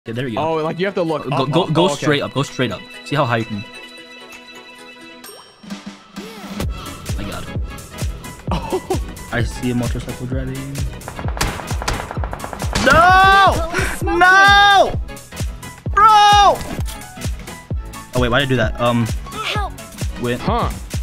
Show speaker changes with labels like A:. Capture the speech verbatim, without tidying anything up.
A: Okay, there you go.
B: Oh, like you have to look.
A: Go
B: up,
A: go,
B: up.
A: go
B: Oh, okay.
A: straight up. Go straight up. See how high you can. My God.
B: Oh.
A: I see a motorcycle driving. No! No! Bro! Oh wait, why did I do that? Um.
C: Help!
A: Wait.
B: Huh.